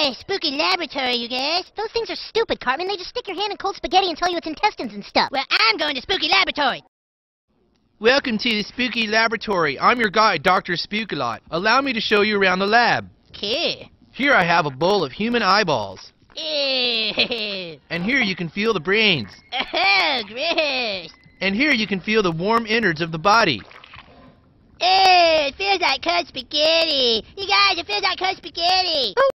Spooky Laboratory, you guys. Those things are stupid, Cartman. They just stick your hand in cold spaghetti and tell you it's intestines and stuff. Well, I'm going to Spooky Laboratory. Welcome to the Spooky Laboratory. I'm your guide, Dr. Spookalot. Allow me to show you around the lab. Okay. Here I have a bowl of human eyeballs. Ew. And here you can feel the brains. Oh, gross. And here you can feel the warm innards of the body. Ew, it feels like cold spaghetti. You guys, it feels like cold spaghetti.